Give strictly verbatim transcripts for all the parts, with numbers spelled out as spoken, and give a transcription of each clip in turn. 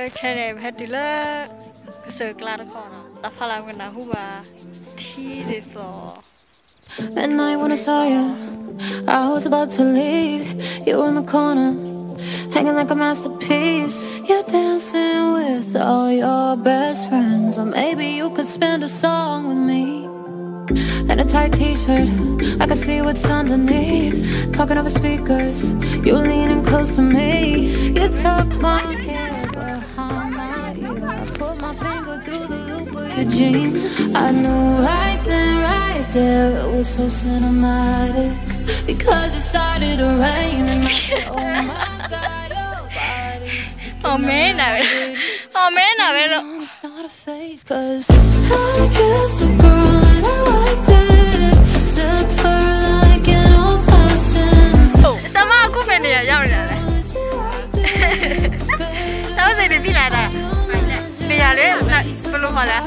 Can I had the circle corner? The Palamana Huba tea they saw. At night when I saw you, I was about to leave. You were in the corner, hanging like a masterpiece. You're dancing with all your best friends. Or maybe you could spend a song with me. In a tight t-shirt, I could see what's underneath. Talking over speakers, you leaning close to me. You took my hair behind my ear. I put my finger through the loop of your jeans. I knew right then, right there, it was so cinematic. Because it started to rain and I said, oh my God, your body's speaking Oh man, oh man, I it's not a phase, cause I kissed a girl and I liked it. Sipped her like an old fashioned. Oh, some are good for the young. That was a bit like that. The other, blue color.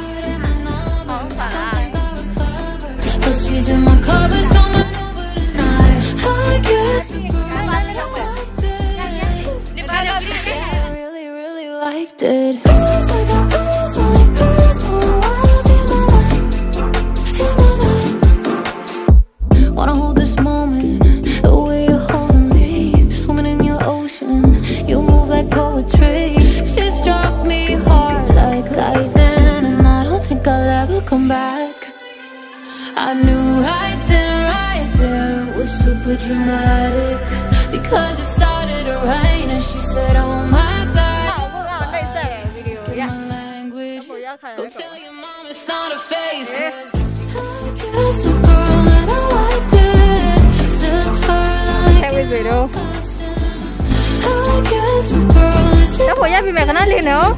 But she's in my covers, coming over tonight. I kissed a girl and I liked it. I really, really liked it. Girls like a girls, only girls go wild in my life, in my life. Wanna hold this moment, the way you're holding me. Swimming in your ocean, you move like poetry. She struck me hard like lightning, and I don't think I'll ever come back. I knew right then, right there, it was super dramatic. Because it started to rain and she said, oh my God, my language. Go tell your mom it's not a phase, cause I kissed a girl and I liked it. Sipped her like an old fashioned. I kissed a girl and she That's why you make an alien, no?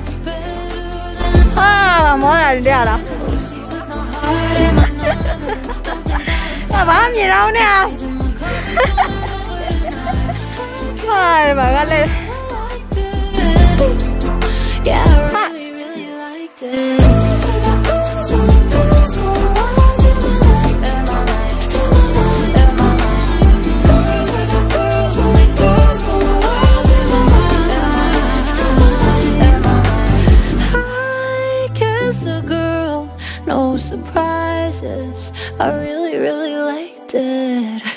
Ah, more than that. Bám gì đâu nè. Thôi bà ra lên. I kissed a girl, no surprises. I really, really liked it.